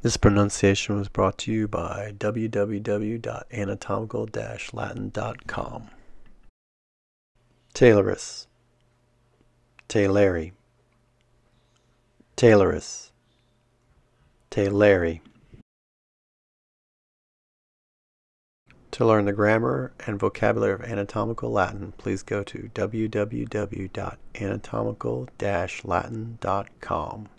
This pronunciation was brought to you by www.anatomical-latin.com. Talaris, talari, talaris, talari. To learn the grammar and vocabulary of anatomical Latin, please go to www.anatomical-latin.com.